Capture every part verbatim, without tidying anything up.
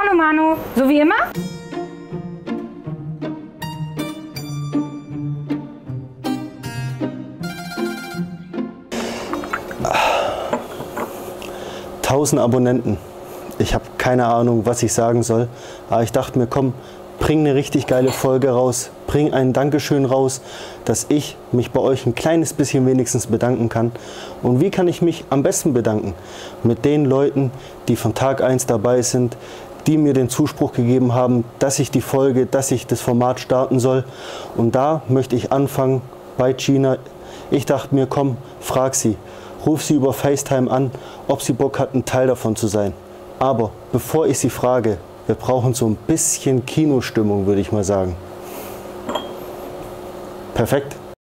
Manu Manu, so wie immer? tausend Abonnenten. Ich habe keine Ahnung, was ich sagen soll, aber ich dachte mir, komm, bring eine richtig geile Folge raus, bring ein Dankeschön raus, dass ich mich bei euch ein kleines bisschen wenigstens bedanken kann. Und wie kann ich mich am besten bedanken? Mit den Leuten, die von Tag eins dabei sind, die mir den Zuspruch gegeben haben, dass ich die Folge, dass ich das Format starten soll. Und da möchte ich anfangen bei Gina. Ich dachte mir, komm, frag sie, ruf sie über FaceTime an, ob sie Bock hat, ein Teil davon zu sein. Aber bevor ich sie frage, wir brauchen so ein bisschen Kinostimmung, würde ich mal sagen. Perfekt.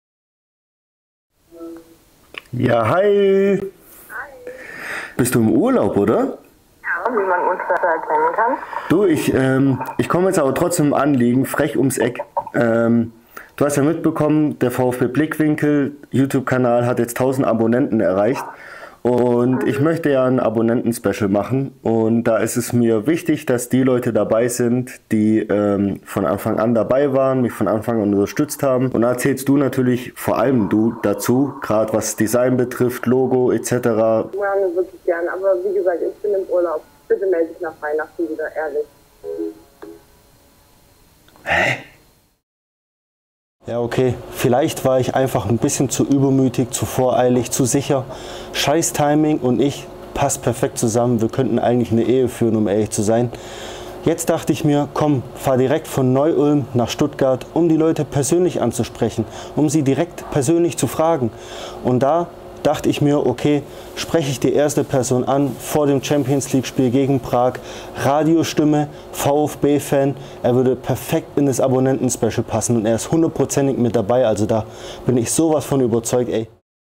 Ja, hi. Hi. Bist du im Urlaub, oder? Ja, wie man uns das erkennen kann. Du, ich, ähm, ich komme jetzt aber trotzdem im Anliegen, frech ums Eck. Ähm, du hast ja mitbekommen, der VfB Blickwinkel YouTube-Kanal hat jetzt tausend Abonnenten erreicht. Und ich möchte ja ein Abonnenten-Special machen und da ist es mir wichtig, dass die Leute dabei sind, die ähm, von Anfang an dabei waren, mich von Anfang an unterstützt haben. Und da erzählst du natürlich, vor allem du, dazu, gerade was Design betrifft, Logo et cetera. Ja, wirklich gerne, aber wie gesagt, ich bin im Urlaub. Bitte melde dich nach Weihnachten wieder, ehrlich. Hä? Ja, okay. Vielleicht war ich einfach ein bisschen zu übermütig, zu voreilig, zu sicher. Scheiß Timing und ich passt perfekt zusammen. Wir könnten eigentlich eine Ehe führen, um ehrlich zu sein. Jetzt dachte ich mir, komm, fahr direkt von Neu-Ulm nach Stuttgart, um die Leute persönlich anzusprechen, um sie direkt persönlich zu fragen. Und da dachte ich mir, okay, spreche ich die erste Person an vor dem Champions League Spiel gegen Prag, Radiostimme, VfB-Fan, er würde perfekt in das Abonnenten-Special passen und er ist hundertprozentig mit dabei, also da bin ich sowas von überzeugt, ey.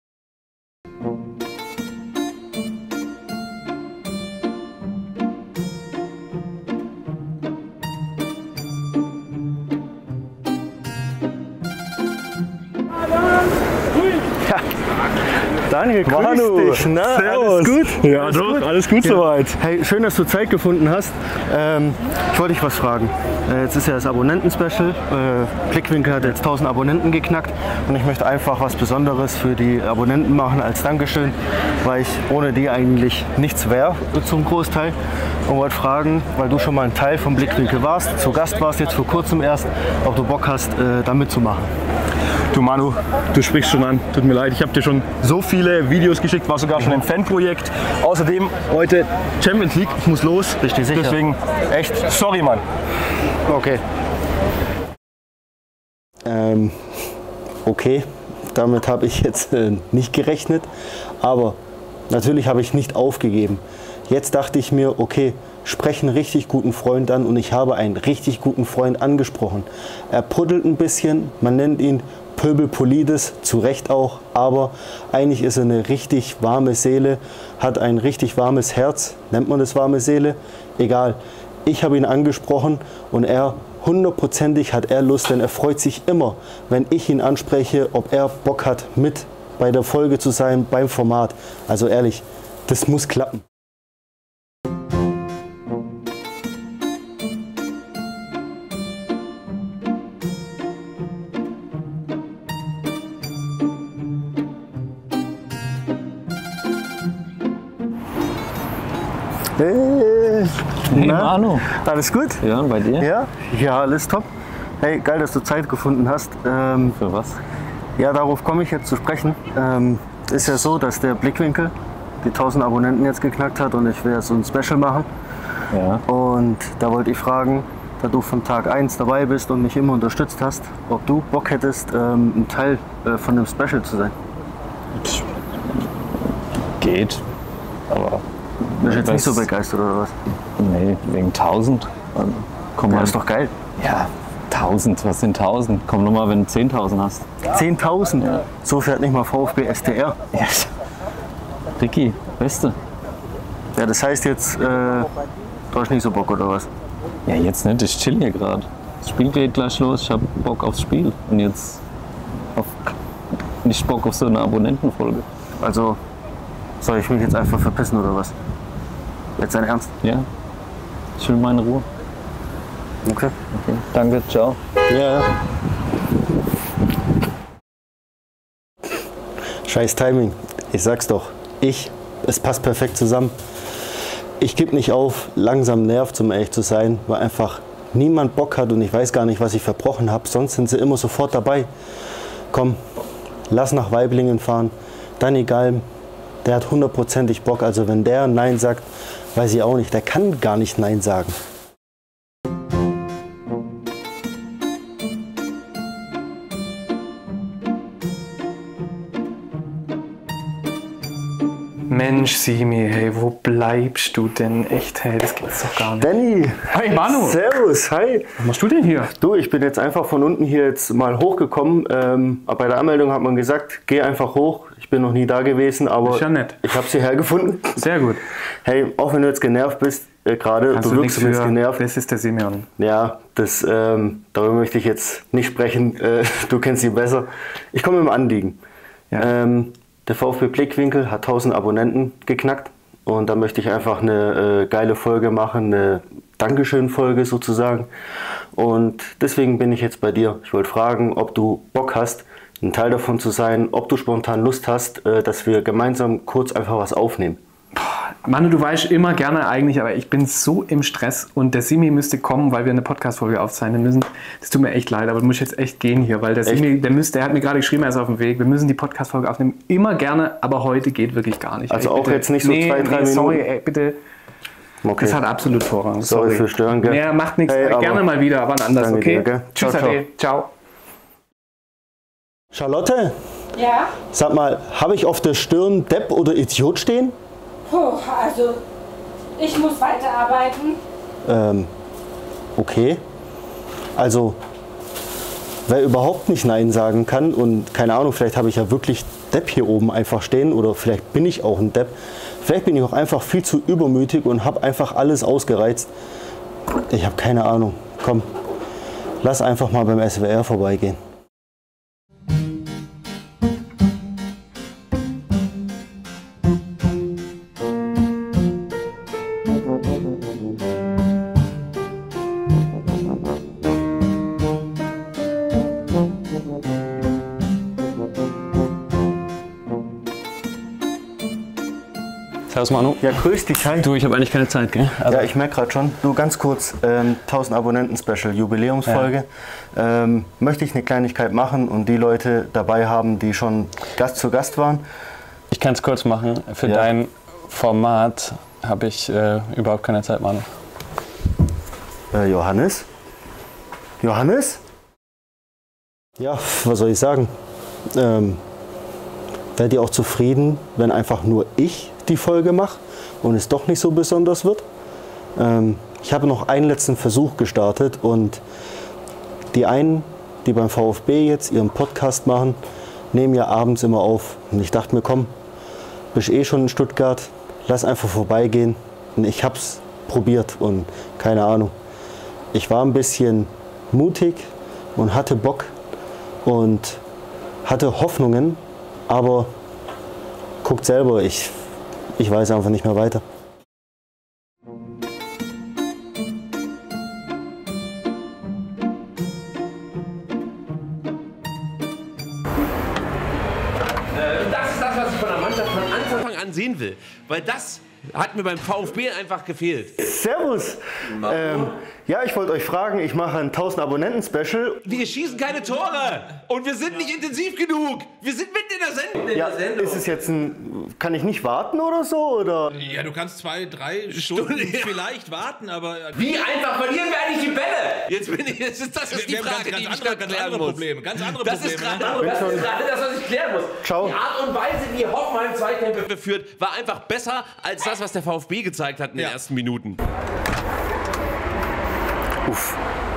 Daniel, grüß Manu, dich. Na, servus. alles gut? Ja, alles doch, gut? alles gut Ja. soweit. Hey, schön, dass du Zeit gefunden hast. Ähm, ich wollte dich was fragen. Äh, jetzt ist ja das Abonnenten-Special. Äh, Blickwinkel hat jetzt tausend Abonnenten geknackt und ich möchte einfach was Besonderes für die Abonnenten machen als Dankeschön, weil ich ohne die eigentlich nichts wäre zum Großteil. Und wollte fragen, weil du schon mal ein Teil vom Blickwinkel warst, zu Gast warst jetzt vor kurzem erst, ob du Bock hast, äh, da mitzumachen. Du Manu, du sprichst schon an. Tut mir leid, ich habe dir schon so viele Videos geschickt, war sogar schon ein Fanprojekt. Außerdem heute Champions League, ich muss los. Richtig sicher? Deswegen echt, sorry Mann. Okay. Ähm, okay, damit habe ich jetzt äh, nicht gerechnet, aber natürlich habe ich nicht aufgegeben. Jetzt dachte ich mir, okay, spreche einen richtig guten Freund an und ich habe einen richtig guten Freund angesprochen. Er puddelt ein bisschen, man nennt ihn Pöbelpolides, zu Recht auch, aber eigentlich ist er eine richtig warme Seele, hat ein richtig warmes Herz, nennt man das warme Seele? Egal. Ich habe ihn angesprochen und er, hundertprozentig hat er Lust, denn er freut sich immer, wenn ich ihn anspreche, ob er Bock hat, mit bei der Folge zu sein, beim Format. Also ehrlich, das muss klappen. Hey, Hey na, Manu. alles gut? Ja, und bei dir? Ja? Ja, alles top. Hey, geil, dass du Zeit gefunden hast. Ähm, Für was? ja, darauf komme ich jetzt zu sprechen. Ähm, ist ja so, dass der Blickwinkel die tausend Abonnenten jetzt geknackt hat und ich will jetzt so ein Special machen. Ja. Und da wollte ich fragen, da du von Tag eins dabei bist und mich immer unterstützt hast, ob du Bock hättest, ähm, ein Teil äh, von dem Special zu sein. Geht. Aber. Bist du jetzt nicht so das- begeistert oder was? Nee, wegen tausend. Also, komm Ja, mal. ist doch geil. Ja, tausend. Was sind tausend? Komm nur mal, wenn du zehntausend hast. zehntausend? So fährt nicht mal VfB S T R. Ja. Ricky, Beste. Ja, das heißt jetzt, äh, du hast nicht so Bock oder was? Ja, jetzt nicht. Ich chill hier gerade. Das Spiel geht gleich los. Ich hab Bock aufs Spiel. Und jetzt auf, nicht Bock auf so eine Abonnentenfolge. Also, soll ich mich jetzt einfach verpissen oder was? Jetzt dein Ernst? Ja. Ich will meine Ruhe. Okay. Okay. Danke, ciao. Ja. Scheiß Timing. Ich sag's doch. Ich, es passt perfekt zusammen. Ich gebe nicht auf, langsam nervt, um ehrlich zu sein, weil einfach niemand Bock hat und ich weiß gar nicht, was ich verbrochen habe. Sonst sind sie immer sofort dabei. Komm, lass nach Waiblingen fahren. Danny Galm, der hat hundertprozentig Bock. Also wenn der Nein sagt, weiß ich auch nicht. Der kann gar nicht Nein sagen. Mensch, Simi, hey, wo bleibst du denn? Echt, hey, das gibt's doch gar nicht. Danny! Hi, Manu! Servus, hi! Was machst du denn hier? Du, ich bin jetzt einfach von unten hier jetzt mal hochgekommen. Ähm, bei der Anmeldung hat man gesagt, geh einfach hoch. Ich bin noch nie da gewesen, aber Ist ja nett. ich habe sie hergefunden. Sehr gut. Hey, auch wenn du jetzt genervt bist, äh, gerade, Kannst du du wirkst nichts zumindest für, genervt. das ist der Simeon. Ja, das, ähm, darüber möchte ich jetzt nicht sprechen. Äh, du kennst sie besser. Ich komme mit dem Anliegen. Ja. Ähm, der VfB Blickwinkel hat tausend Abonnenten geknackt und da möchte ich einfach eine äh, geile Folge machen, eine Dankeschön-Folge sozusagen. Und deswegen bin ich jetzt bei dir. Ich wollte fragen, ob du Bock hast, ein Teil davon zu sein, ob du spontan Lust hast, äh, dass wir gemeinsam kurz einfach was aufnehmen. Manu, du weißt immer gerne eigentlich, aber ich bin so im Stress und der Simi müsste kommen, weil wir eine Podcast-Folge aufzeichnen müssen. Das tut mir echt leid, aber du musst jetzt echt gehen hier, weil der Echt? Simi, der müsste, der hat mir gerade geschrieben, er ist auf dem Weg. Wir müssen die Podcast-Folge aufnehmen. Immer gerne, aber heute geht wirklich gar nicht. Also Ey, auch bitte. jetzt nicht so nee, zwei, drei nee, Minuten? Sorry, ey, bitte. Okay. Das hat absolut Vorrang. Sorry für Stören, gell? Ja, macht nichts. Hey, aber gerne mal wieder, aber anders, danke okay? dir, gell? Tschüss, Ciao, ciao. Ade. Ciao. Charlotte, Ja? sag mal, habe ich auf der Stirn Depp oder Idiot stehen? Puh, also ich muss weiterarbeiten. Ähm, okay. Also, wer überhaupt nicht Nein sagen kann und keine Ahnung, vielleicht habe ich ja wirklich Depp hier oben einfach stehen oder vielleicht bin ich auch ein Depp. Vielleicht bin ich auch einfach viel zu übermütig und habe einfach alles ausgereizt. Ich habe keine Ahnung. Komm, lass einfach mal beim S W R vorbeigehen. Servus Manu. Ja, grüß dich, hi. Du, ich habe eigentlich keine Zeit, gell? Also, Ja, ich merke gerade schon. Du, ganz kurz, ähm, tausend Abonnenten-Special, Jubiläumsfolge. Ähm, möchte ich eine Kleinigkeit machen und die Leute dabei haben, die schon Gast zu Gast waren. ich kann es kurz machen. Für Ja. dein Format habe ich äh, überhaupt keine Zeit, Manu. Äh, Johannes? Johannes? Ja, was soll ich sagen? Ähm, Werdet ihr auch zufrieden, wenn einfach nur ich die Folge mache und es doch nicht so besonders wird? Ähm, ich habe noch einen letzten Versuch gestartet und die einen, die beim VfB jetzt ihren Podcast machen, nehmen ja abends immer auf. Und ich dachte mir, komm, bist eh schon in Stuttgart, lass einfach vorbeigehen. Und ich habe es probiert und keine Ahnung. Ich war ein bisschen mutig und hatte Bock und hatte Hoffnungen, aber guckt selber, ich, ich weiß einfach nicht mehr weiter. Das ist das, was ich von der Mannschaft von Anfang an sehen will. Weil das hat mir beim VfB einfach gefehlt. Servus! Ähm, ja, ich wollte euch fragen, ich mache ein tausend Abonnenten-Special. Wir schießen keine Tore und wir sind nicht intensiv genug. Wir sind mitten in der Sendung. Ja, ist es jetzt ein, kann ich nicht warten oder so? Oder? Ja, du kannst zwei, drei Stunden Stunde, ja. vielleicht warten, aber... Wie einfach verlieren wir eigentlich die Bälle? Jetzt bin ich, jetzt ist das ist die Wir haben Frage, ganz, die ganz ich andere, noch ganz klären andere muss. Probleme. Ganz andere Das Probleme. ist gerade das, ist gerade das, was ich klären muss. Ciao. Die Art und Weise, wie Hoffenheim Zweikämpfe führt, war einfach besser als das, was der VfB gezeigt hat in den Ja. ersten Minuten. Uff.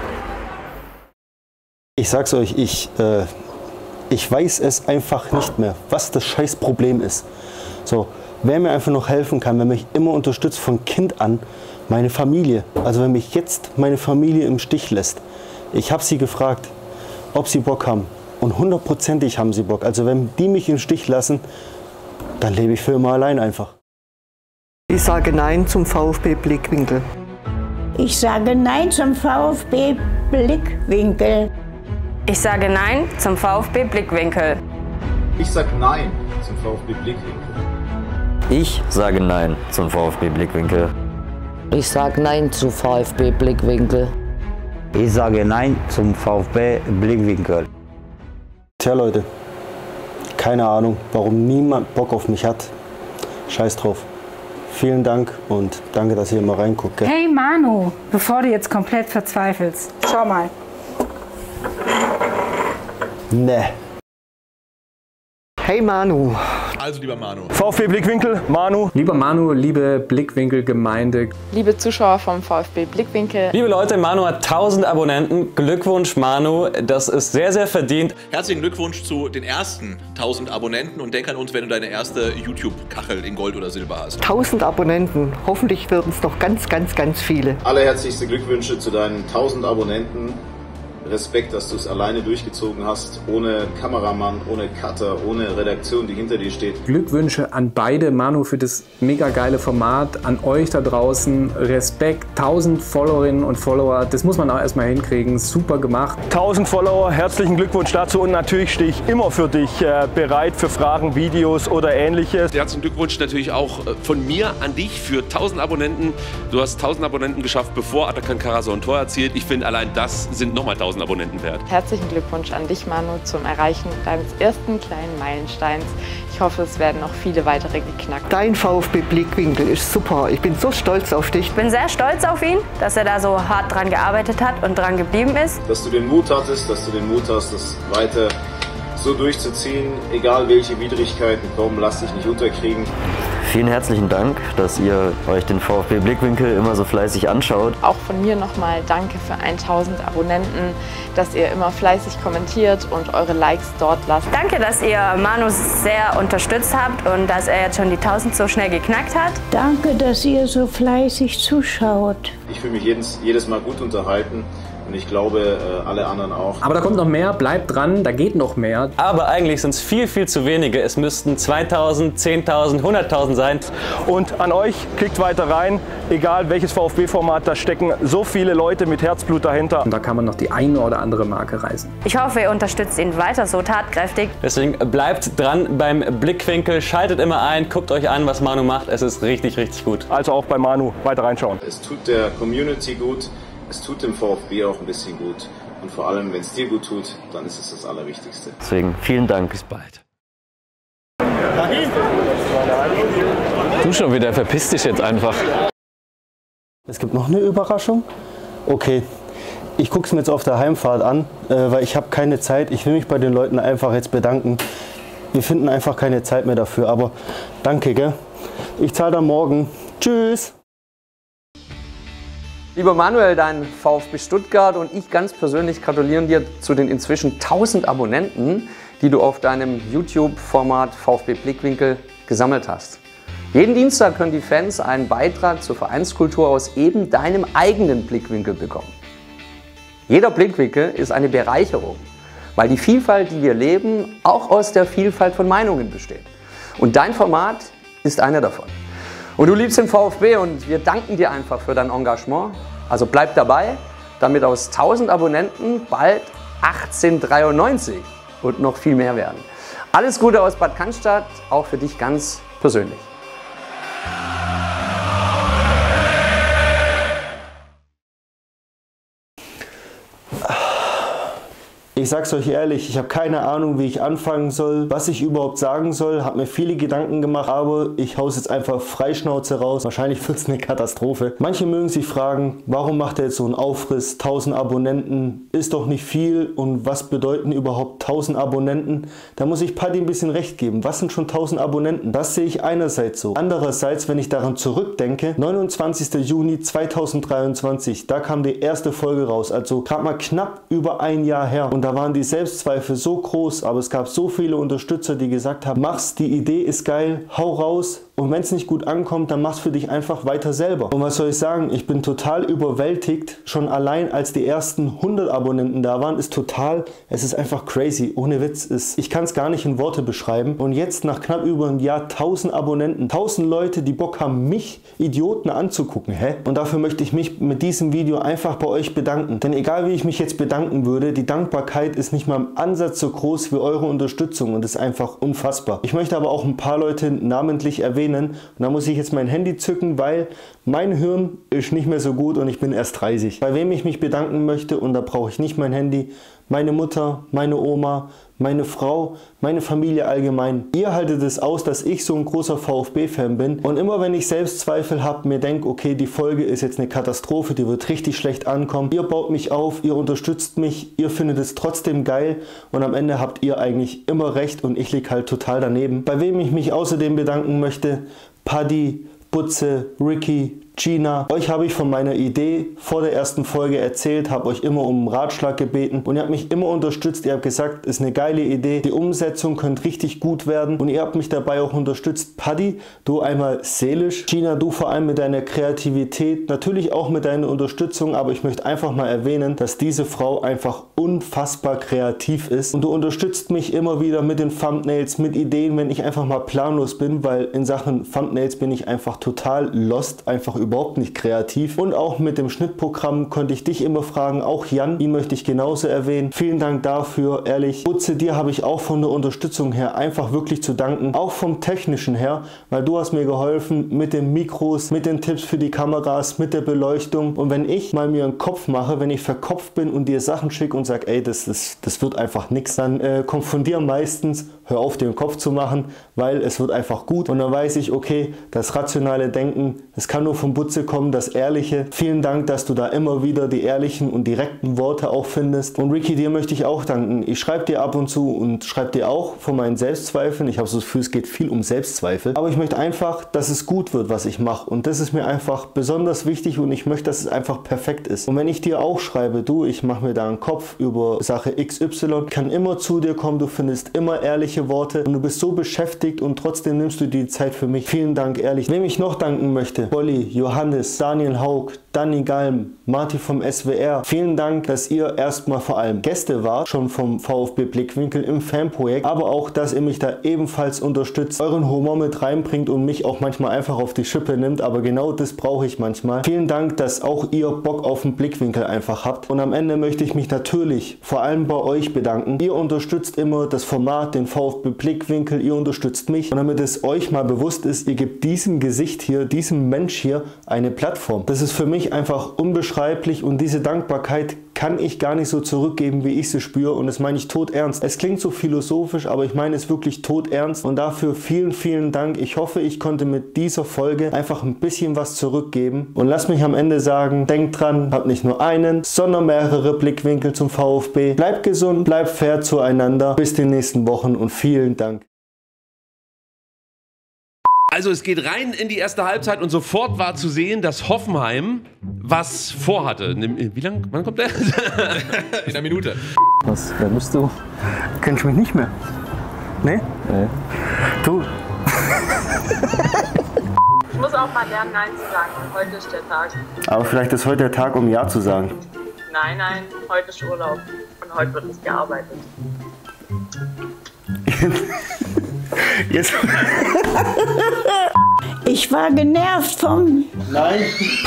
Ich sag's euch, ich, äh, ich weiß es einfach nicht mehr, was das scheiß Problem ist. So, wer mir einfach noch helfen kann, wer mich immer unterstützt von Kind an, meine Familie. Also wenn mich jetzt meine Familie im Stich lässt. Ich habe sie gefragt, ob sie Bock haben. Und hundertprozentig haben sie Bock. Also wenn die mich im Stich lassen, dann lebe ich für immer allein einfach. Ich sage Nein zum VfB Blickwinkel. Ich sage Nein zum VfB Blickwinkel. Ich sage Nein zum VfB Blickwinkel. Ich sage Nein zum VfB Blickwinkel. Ich sage Nein zum VfB Blickwinkel. Ich sage Nein zum VfB Blickwinkel. Ich sage Nein zum VfB Blickwinkel. Tja Leute, keine Ahnung, warum niemand Bock auf mich hat. Scheiß drauf. Vielen Dank und danke, dass ihr immer reinguckt. Gell? Hey Manu, bevor du jetzt komplett verzweifelst, schau mal. Ne. Hey Manu. Also lieber Manu. VfB Blickwinkel, Manu. Lieber Manu, liebe Blickwinkel-Gemeinde. Liebe Zuschauer vom VfB Blickwinkel. Liebe Leute, Manu hat tausend Abonnenten. Glückwunsch Manu, das ist sehr, sehr verdient. Herzlichen Glückwunsch zu den ersten tausend Abonnenten und denk an uns, wenn du deine erste YouTube-Kachel in Gold oder Silber hast. tausend Abonnenten, hoffentlich werden es noch ganz, ganz, ganz viele. Allerherzlichste Glückwünsche zu deinen tausend Abonnenten. Respekt, dass du es alleine durchgezogen hast, ohne Kameramann, ohne Cutter, ohne Redaktion, die hinter dir steht. Glückwünsche an beide, Manu, für das mega geile Format, an euch da draußen. Respekt, tausend Followerinnen und Follower, das muss man auch erstmal hinkriegen, super gemacht. tausend Follower, herzlichen Glückwunsch dazu und natürlich stehe ich immer für dich äh, bereit für Fragen, Videos oder ähnliches. Herzlichen Glückwunsch natürlich auch von mir an dich für tausend Abonnenten. Du hast tausend Abonnenten geschafft, bevor Atakan Karasor ein Tor erzielt. Ich finde, allein das sind nochmal tausend Abonnenten wert. Herzlichen Glückwunsch an dich, Manu, zum Erreichen deines ersten kleinen Meilensteins. Ich hoffe, es werden noch viele weitere geknackt. Dein VfB Blickwinkel ist super. Ich bin so stolz auf dich. Ich bin sehr stolz auf ihn, dass er da so hart dran gearbeitet hat und dran geblieben ist. Dass du den Mut hattest, dass du den Mut hast, das weiter so durchzuziehen, egal welche Widrigkeiten kommen, lass dich nicht unterkriegen. Vielen herzlichen Dank, dass ihr euch den VfB Blickwinkel immer so fleißig anschaut. Auch von mir nochmal danke für tausend Abonnenten, dass ihr immer fleißig kommentiert und eure Likes dort lasst. Danke, dass ihr Manu sehr unterstützt habt und dass er jetzt schon die tausend so schnell geknackt hat. Danke, dass ihr so fleißig zuschaut. Ich fühle mich jedes, jedes Mal gut unterhalten. Und ich glaube, alle anderen auch. Aber da kommt noch mehr, bleibt dran, da geht noch mehr. Aber eigentlich sind es viel, viel zu wenige. Es müssten zweitausend, zehntausend, hunderttausend sein. Und an euch, klickt weiter rein, egal welches VfB-Format, da stecken so viele Leute mit Herzblut dahinter. Und da kann man noch die eine oder andere Marke reißen. Ich hoffe, ihr unterstützt ihn weiter so tatkräftig. Deswegen bleibt dran beim Blickwinkel, schaltet immer ein, guckt euch an, was Manu macht. Es ist richtig, richtig gut. Also auch bei Manu weiter reinschauen. Es tut der Community gut. Es tut dem VfB auch ein bisschen gut und vor allem, wenn es dir gut tut, dann ist es das Allerwichtigste. Deswegen vielen Dank. Bis bald. Du schon wieder, verpiss dich jetzt einfach. Es gibt noch eine Überraschung. Okay, ich gucke es mir jetzt auf der Heimfahrt an, äh, weil ich habe keine Zeit. Ich will mich bei den Leuten einfach jetzt bedanken. Wir finden einfach keine Zeit mehr dafür, aber danke, gell? Ich zahle dann morgen. Tschüss! Lieber Manuel, dein VfB Stuttgart und ich ganz persönlich gratulieren dir zu den inzwischen tausend Abonnenten, die du auf deinem YouTube-Format VfB Blickwinkel gesammelt hast. Jeden Dienstag können die Fans einen Beitrag zur Vereinskultur aus eben deinem eigenen Blickwinkel bekommen. Jeder Blickwinkel ist eine Bereicherung, weil die Vielfalt, die wir leben, auch aus der Vielfalt von Meinungen besteht. Und dein Format ist einer davon. Und du liebst den VfB und wir danken dir einfach für dein Engagement. Also bleib dabei, damit aus tausend Abonnenten bald achtzehnhundertdreiundneunzig und noch viel mehr werden. Alles Gute aus Bad Cannstatt, auch für dich ganz persönlich. Ich sag's euch ehrlich, ich habe keine Ahnung, wie ich anfangen soll, was ich überhaupt sagen soll, habe mir viele Gedanken gemacht, aber ich hau's jetzt einfach Freischnauze raus. Wahrscheinlich wird's eine Katastrophe. Manche mögen sich fragen, warum macht er jetzt so einen Aufriss? tausend Abonnenten ist doch nicht viel und was bedeuten überhaupt tausend Abonnenten? Da muss ich Paddy ein bisschen recht geben. Was sind schon tausend Abonnenten? Das sehe ich einerseits so. Andererseits, wenn ich daran zurückdenke, neunundzwanzigster Juni zweitausenddreiundzwanzig, da kam die erste Folge raus, also gerade mal knapp über ein Jahr her und da da waren die Selbstzweifel so groß, aber es gab so viele Unterstützer, die gesagt haben, mach's, die Idee ist geil, hau raus. Und wenn es nicht gut ankommt, dann mach's für dich einfach weiter selber. Und was soll ich sagen? Ich bin total überwältigt. Schon allein als die ersten hundert Abonnenten da waren, ist total, es ist einfach crazy. Ohne Witz. Ist, ich kann es gar nicht in Worte beschreiben. Und jetzt nach knapp über einem Jahr tausend Abonnenten. tausend Leute, die Bock haben, mich Idioten anzugucken. Hä? Und dafür möchte ich mich mit diesem Video einfach bei euch bedanken. Denn egal wie ich mich jetzt bedanken würde, die Dankbarkeit ist nicht mal im Ansatz so groß wie eure Unterstützung. Und ist einfach unfassbar. Ich möchte aber auch ein paar Leute namentlich erwähnen. Und da muss ich jetzt mein Handy zücken, weil mein Hirn ist nicht mehr so gut und ich bin erst dreißig. Bei wem ich mich bedanken möchte, und da brauche ich nicht mein Handy, meine Mutter, meine Oma, meine Frau, meine Familie allgemein. Ihr haltet es aus, dass ich so ein großer VfB-Fan bin. Und immer wenn ich Selbstzweifel habe, mir denke, okay, die Folge ist jetzt eine Katastrophe, die wird richtig schlecht ankommen. Ihr baut mich auf, ihr unterstützt mich, ihr findet es trotzdem geil und am Ende habt ihr eigentlich immer recht und ich liege halt total daneben. Bei wem ich mich außerdem bedanken möchte, Paddy, Butze, Ricky, Gina. Euch habe ich von meiner Idee vor der ersten Folge erzählt, habe euch immer um einen Ratschlag gebeten und ihr habt mich immer unterstützt. Ihr habt gesagt, ist eine geile Idee, die Umsetzung könnte richtig gut werden und ihr habt mich dabei auch unterstützt. Paddy, du einmal seelisch, Gina, du vor allem mit deiner Kreativität, natürlich auch mit deiner Unterstützung, aber ich möchte einfach mal erwähnen, dass diese Frau einfach unfassbar kreativ ist und du unterstützt mich immer wieder mit den Thumbnails, mit Ideen, wenn ich einfach mal planlos bin, weil in Sachen Thumbnails bin ich einfach total lost, einfach überhaupt nicht kreativ. Und auch mit dem Schnittprogramm konnte ich dich immer fragen, auch Jan, ihn möchte ich genauso erwähnen. Vielen Dank dafür, ehrlich. Butze, dir habe ich auch von der Unterstützung her einfach wirklich zu danken, auch vom Technischen her, weil du hast mir geholfen mit den Mikros, mit den Tipps für die Kameras, mit der Beleuchtung. Und wenn ich mal mir einen Kopf mache, wenn ich verkopft bin und dir Sachen schicke und sage, ey, das, das, das wird einfach nichts, dann äh, kommt von dir meistens, hör auf, dir den Kopf zu machen, weil es wird einfach gut. Und dann weiß ich, okay, das rationale Denken, es kann nur vom Butze kommen, das Ehrliche. Vielen Dank, dass du da immer wieder die ehrlichen und direkten Worte auch findest. Und Ricky, dir möchte ich auch danken. Ich schreibe dir ab und zu und schreibe dir auch von meinen Selbstzweifeln. Ich habe so das Gefühl, es geht viel um Selbstzweifel. Aber ich möchte einfach, dass es gut wird, was ich mache. Und das ist mir einfach besonders wichtig und ich möchte, dass es einfach perfekt ist. Und wenn ich dir auch schreibe, du, ich mache mir da einen Kopf über Sache X Y, kann immer zu dir kommen, du findest immer ehrliche Worte und du bist so beschäftigt und trotzdem nimmst du die Zeit für mich. Vielen Dank, ehrlich. Wem ich noch danken möchte, Bolli, Johannes, Daniel Haug, Danny Galm, Marti vom S W R. Vielen Dank, dass ihr erstmal vor allem Gäste wart, schon vom VfB Blickwinkel im Fanprojekt, aber auch, dass ihr mich da ebenfalls unterstützt, euren Humor mit reinbringt und mich auch manchmal einfach auf die Schippe nimmt, aber genau das brauche ich manchmal. Vielen Dank, dass auch ihr Bock auf den Blickwinkel einfach habt. Und am Ende möchte ich mich natürlich vor allem bei euch bedanken. Ihr unterstützt immer das Format, den VfB Blickwinkel, ihr unterstützt mich und damit es euch mal bewusst ist, ihr gebt diesem Gesicht hier, diesem Mensch hier eine Plattform. Das ist für mich einfach unbeschreiblich und diese Dankbarkeit kann ich gar nicht so zurückgeben, wie ich sie spüre und das meine ich todernst. Es klingt so philosophisch, aber ich meine es wirklich todernst und dafür vielen, vielen Dank. Ich hoffe, ich konnte mit dieser Folge einfach ein bisschen was zurückgeben und lasst mich am Ende sagen, denkt dran, habt nicht nur einen, sondern mehrere Blickwinkel zum VfB. Bleibt gesund, bleibt fair zueinander. Bis die nächsten Wochen und vielen Dank. Also es geht rein in die erste Halbzeit und sofort war zu sehen, dass Hoffenheim was vorhatte. Wie lange? Wann kommt der? In einer Minute. Was? Wer bist du? Kennst du mich nicht mehr? Nee? Nee. Du. Ich muss auch mal lernen, Nein zu sagen. Heute ist der Tag. Aber vielleicht ist heute der Tag, um Ja zu sagen. Nein, nein, heute ist Urlaub. Und heute wird nicht gearbeitet. Jetzt. Ich war genervt vom... Nein.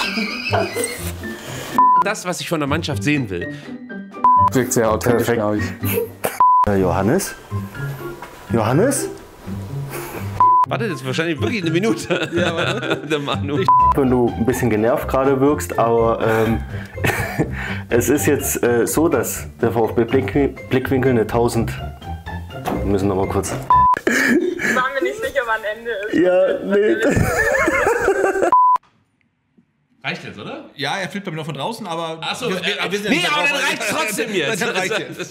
Das, was ich von der Mannschaft sehen will. Wirkt sehr authentisch, glaube ich. Äh, Johannes? Johannes? Wartet jetzt wahrscheinlich wirklich eine Minute. Ja, warte. Der Manu. Wenn du ein bisschen genervt gerade wirkst, aber ähm, es ist jetzt äh, so, dass der VfB Blick, Blickwinkel eine tausend... Wir müssen noch mal kurz... Ich war mir nicht sicher, wann Ende ist. Ja, nee. Reicht jetzt, oder? Ja, er fliegt bei mir noch von draußen, aber... Achso, wir, wir, wir sind nee, ja aber dann reicht's trotzdem jetzt. Dann reicht jetzt.